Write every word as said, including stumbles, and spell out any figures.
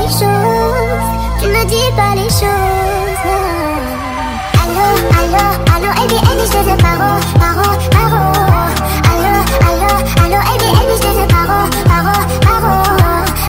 les choses, tu ne dis pas les choses. Allô, allô, allô, et bien, et je te paro.